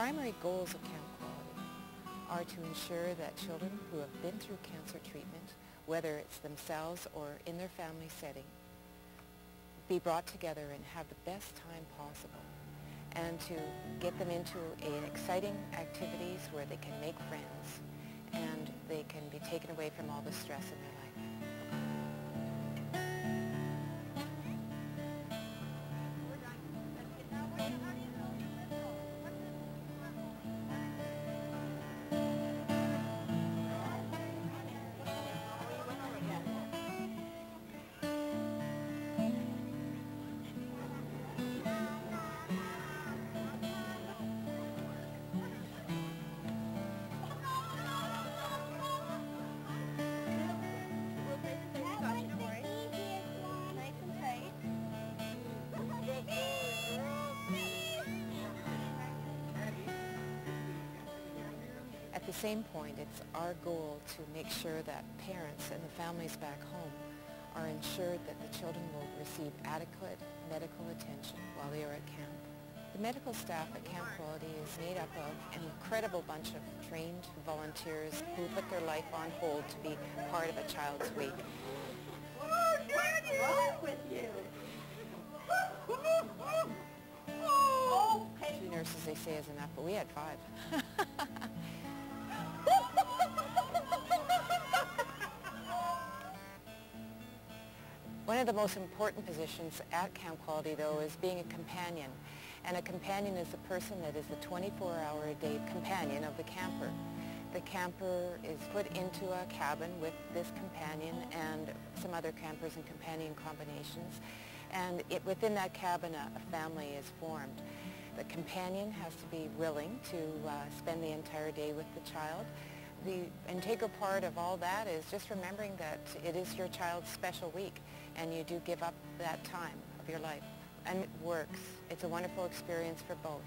primary goals of Camp Quality are to ensure that children who have been through cancer treatment, whether it's themselves or in their family setting, be brought together and have the best time possible, and to get them into exciting activities where they can make friends and they can be taken away from all the stress in their life. At the same point, it's our goal to make sure that parents and the families back home are ensured that the children will receive adequate medical attention while they are at camp. The medical staff at Camp Quality is made up of an incredible bunch of trained volunteers who put their life on hold to be part of a child's week. What's with you? Two nurses, they say, is enough, but we had 5. One of the most important positions at Camp Quality, though, is being a companion. And a companion is a person that is the 24-hour-a-day companion of the camper. The camper is put into a cabin with this companion and some other campers and companion combinations. And within that cabin, a family is formed. The companion has to be willing to spend the entire day with the child. The integral part of all that is just remembering that it is your child's special week, and you do give up that time of your life. And it works. It's a wonderful experience for both.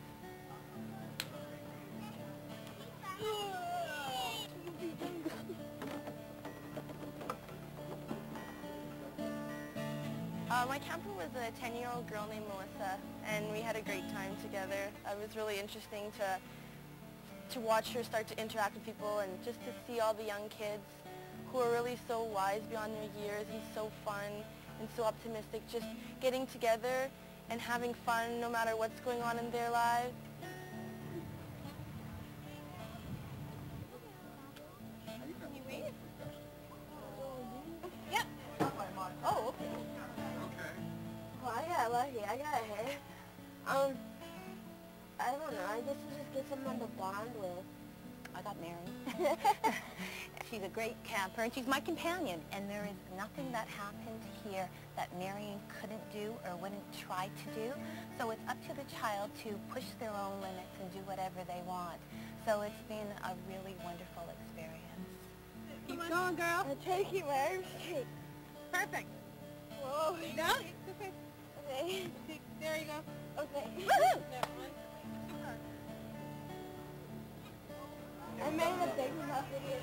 My camper was a 10-year-old girl named Melissa, and we had a great time together. It was really interesting to watch her start to interact with people and just to see all the young kids who are really so wise beyond their years and so fun and so optimistic, just getting together and having fun no matter what's going on in their lives. Can you read? Yep. Oh, okay. Well, I got lucky. I got ahead. I don't know. I guess you just get someone to bond with. I got married. She's a great camper, and she's my companion. And there is nothing that happened here that Marion couldn't do or wouldn't try to do. So it's up to the child to push their own limits and do whatever they want. So it's been a really wonderful experience. Keep going, girl. Take you, Mary. Perfect. Whoa. No? Okay. Okay. There you go. Okay. Woohoo! I made a big enough video.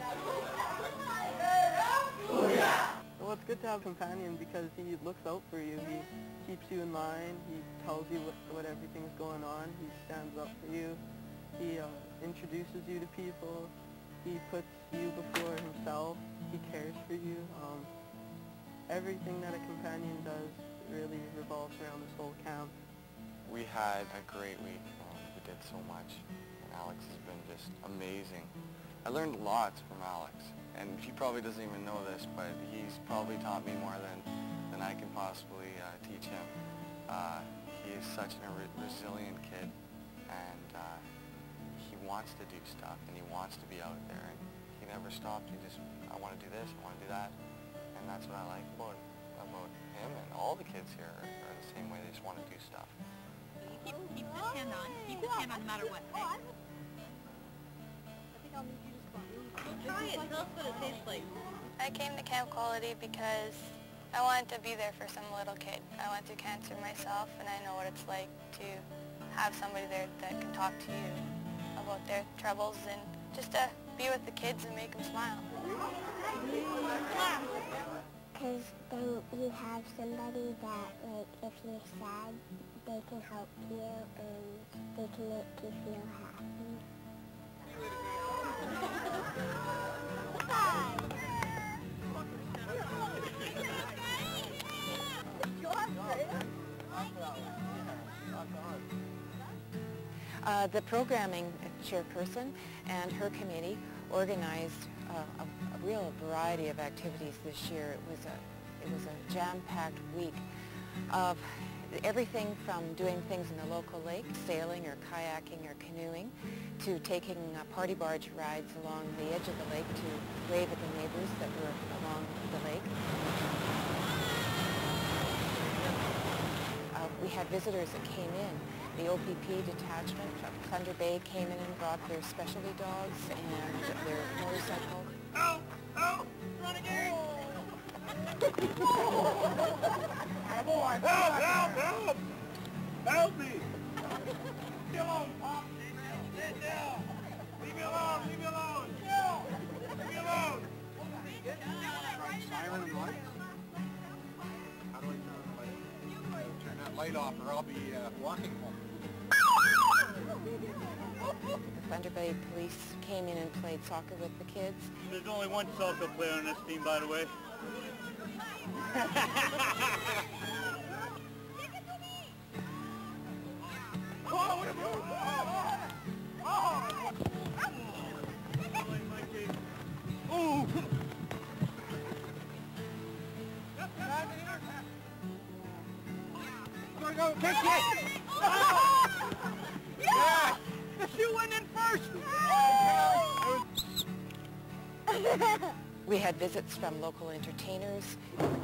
Well, it's good to have a companion because he looks out for you. He keeps you in line. He tells you what everything's going on. He stands up for you. He introduces you to people. He puts you before himself. He cares for you. Everything that a companion does really revolves around this whole camp. We had a great week. We did so much. Alex has been just amazing. I learned lots from Alex, and he probably doesn't even know this, but he's probably taught me more than I can possibly teach him. He is such a resilient kid, and he wants to do stuff, and he wants to be out there, and he never stopped. He just, I want to do this, I want to do that, and that's what I like about him, and all the kids here are the same way. They just want to do stuff. Keep his hand on. Keep his hand on no matter what. Okay? I think I'll need you to spot. Try it. Tell us what it tastes like. I came to Camp Quality because I wanted to be there for some little kid. I went through cancer myself, and I know what it's like to have somebody there that can talk to you about their troubles and just to be with the kids and make them smile. Because then he has somebody that, like, if you're sad, they can help you and they can make you feel happy. The programming chairperson and her committee organized a real variety of activities this year. It was a jam-packed week of everything from doing things in the local lake, sailing or kayaking or canoeing, to taking party barge rides along the edge of the lake to wave at the neighbors that were along the lake. We had visitors that came in. The OPP detachment from Thunder Bay came in and brought their specialty dogs and their motorcycle. Help! Help! Run again! Help! Help! Help! Help me! Leave me alone, Pop! Sit down! Leave me alone! Leave me alone! Leave me alone! Siren and lights? How do I turn the light? Turn that light off or I'll be walking home. The Thunder Bay Police came in and played soccer with the kids. There's only one soccer player on this team, by the way. Go, kick it! Yeah! You went in first! We had visits from local entertainers.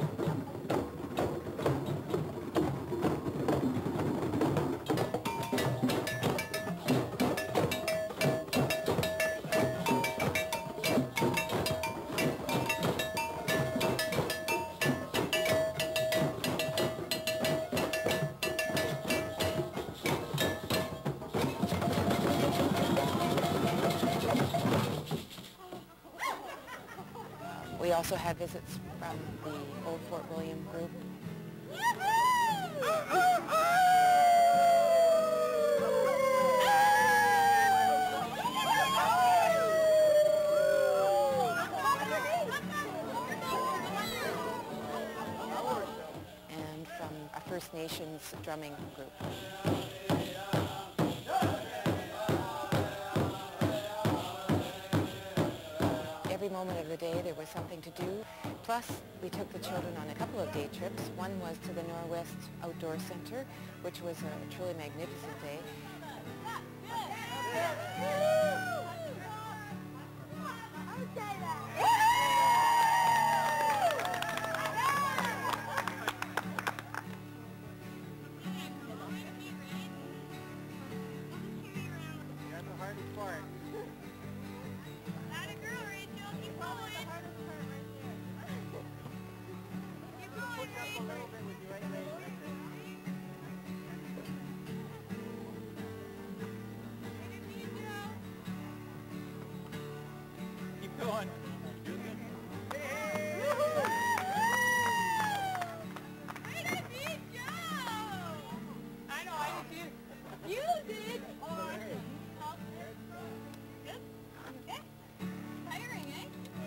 We also had visits from the Old Fort William group. And from a First Nations drumming group. Every moment of the day there was something to do. Plus, we took the children on a couple of day trips. One was to the Norwest Outdoor Center, which was a truly magnificent day. That's the hardest part. Keep going. You're good. I know, I did too. You did awesome. Good? Okay. Tiring,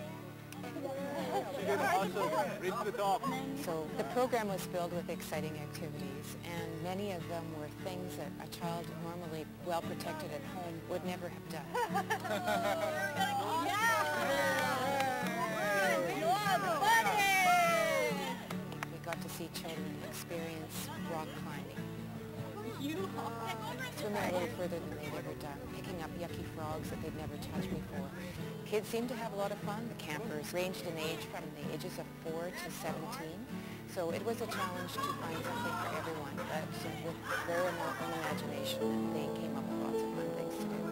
eh? You did awesome. Reach the top. So the program was filled with exciting activities, and many of them were things that a child normally well protected at home would never have done. We got to see children experience rock climbing, swimming a little further than they'd ever done, picking up yucky frogs that they'd never touched before. Kids seemed to have a lot of fun. The campers ranged in age from the ages of 4 to 17. So it was a challenge to find something for everyone, but with their own imagination, they came up with lots of fun things to do.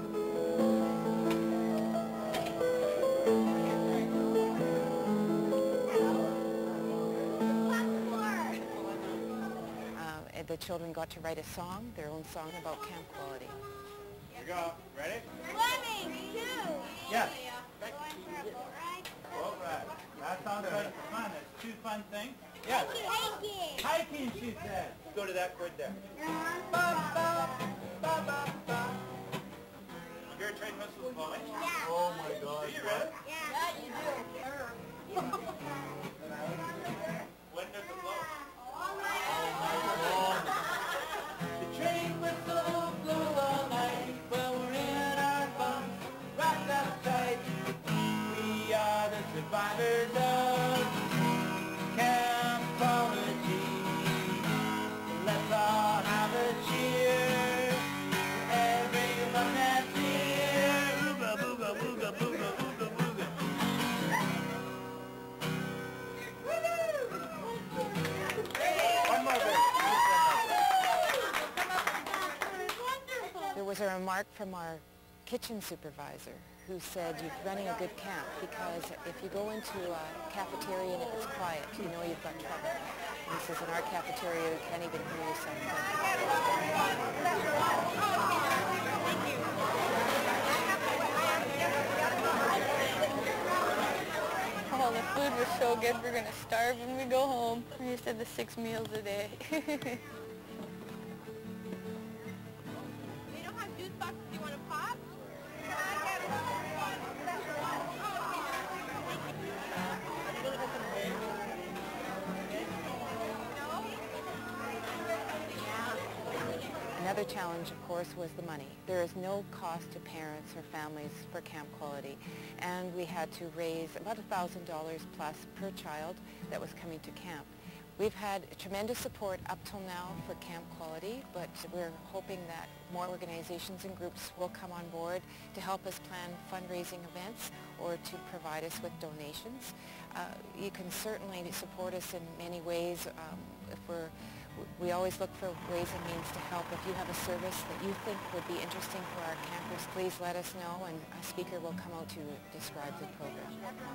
The children got to write a song, their own song about Camp Quality. Here we go. Ready? Swimming, too. Yes. All right. That sounds like fun. It's two fun things? Yes. Hiking. Hiking, she said. Go to that right there. Ba, ba, ba, ba, ba. Your train whistle's blowing? Yeah. Oh my God. Do you really? Yeah, you do. When does it blow? All night. The train whistle blows all night while we're in our bunks, wrapped up tight. We are the survivors of Camp Quality. Let's all have a cheer for everyone that's here. Ooga booga booga booga booga booga. One more break. There was a remark from our kitchen supervisor who said you're running a good camp because if you go into a cafeteria and if it's quiet, you know you've got trouble. And he says in our cafeteria you can't even hear yourself Oh, the food was so good, we're going to starve when we go home. We used to have the 6 meals a day. They don't have juice boxes. You want to pop? Another challenge, of course, was the money. There is no cost to parents or families for Camp Quality, and we had to raise about $1,000 plus per child that was coming to camp. We've had tremendous support up till now for Camp Quality, but we're hoping that more organizations and groups will come on board to help us plan fundraising events or to provide us with donations. You can certainly support us in many ways. We always look for ways and means to help. If you have a service that you think would be interesting for our campers, please let us know, and a speaker will come out to describe the program.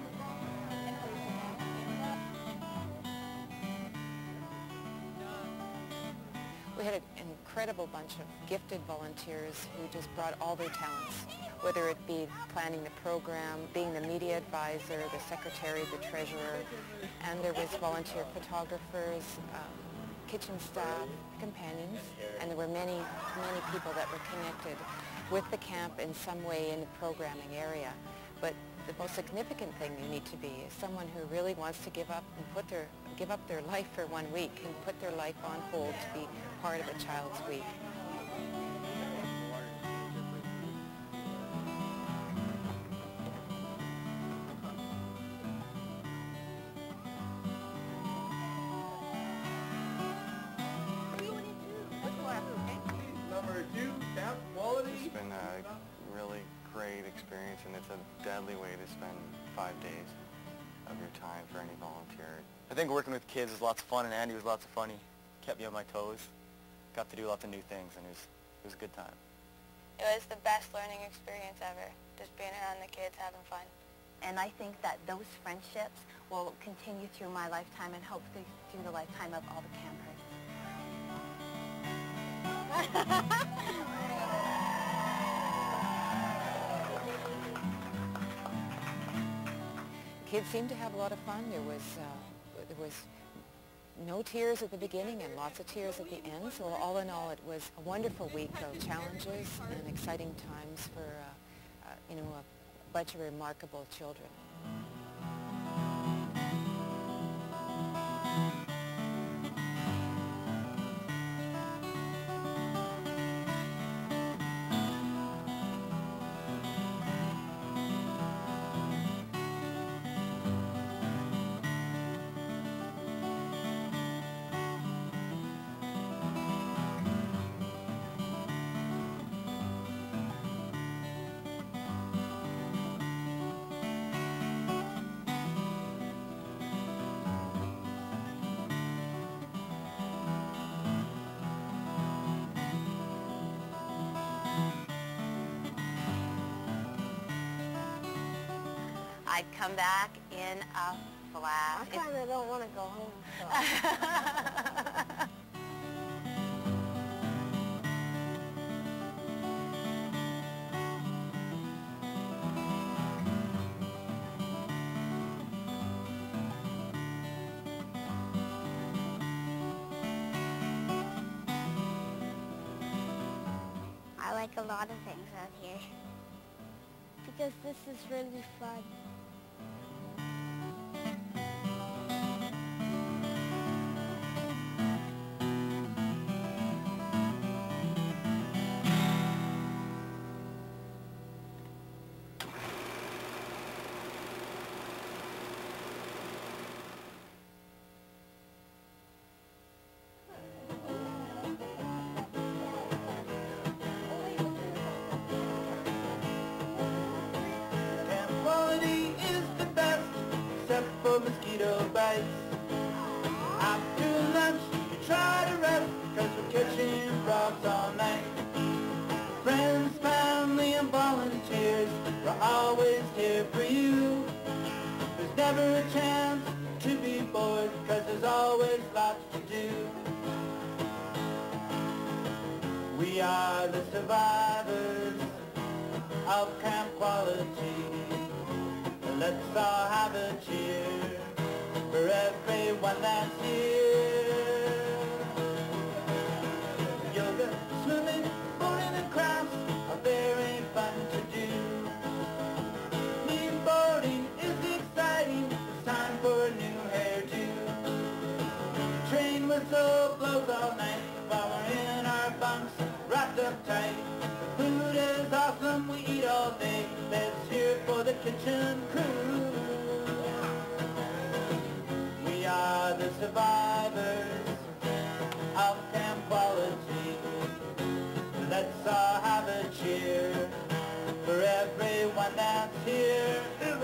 We had an incredible bunch of gifted volunteers who just brought all their talents, whether it be planning the program, being the media advisor, the secretary, the treasurer, and there was volunteer photographers, kitchen staff, companions, and there were many, many people that were connected with the camp in some way in the programming area. But the most significant thing you need to be is someone who really wants to give up their life for 1 week and put their life on hold to be part of a child's week. Number 2, Camp Quality. It's been a really great experience, and it's a deadly way to spend 5 days of your time for any volunteer. I think working with kids is lots of fun, and Andy was lots of fun. He kept me on my toes. Got to do lots of new things, and it was a good time. It was the best learning experience ever, just being around the kids, having fun. And I think that those friendships will continue through my lifetime and hopefully through the lifetime of all the campers. Kids seemed to have a lot of fun. There was no tears at the beginning and lots of tears at the end. So all in all, it was a wonderful week of challenges and exciting times for a bunch of remarkable children. I'd come back in a flash. I kind of don't want to go home. So. like a lot of things out here. Because this is really fun. Camp Quality is the best, except for mosquito bites. After lunch, we try to rest, cause we're catching frogs all night. Friends, family, and volunteers, we're always here for you. There's never a chance to be bored, cause there's always lots to do. We are the survivors of Camp Quality. Let's all have a cheer for everyone that's here. Yoga, swimming, boating and crafts are very fun to do. Neat boarding is exciting, it's time for a new hairdo. Train whistle blows all night while we're in our bunks wrapped up tight. The food is awesome, we eat all day. Let's hear it for the kitchen crew. We are the survivors of Camp Quality. Let's all have a cheer for everyone that's here.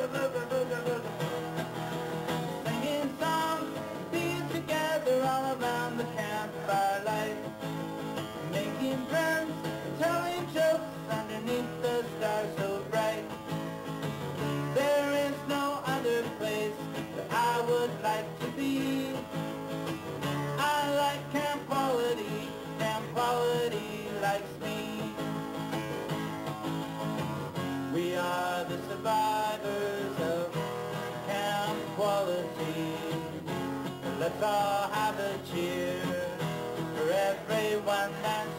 Singing songs, being together all around the campfire light. Making friends, telling jokes underneath the stars so bright. There is no other place that I would like to be. I like Camp Quality likes me. We are the survivors of Camp Quality. Let's all have a cheer for everyone that's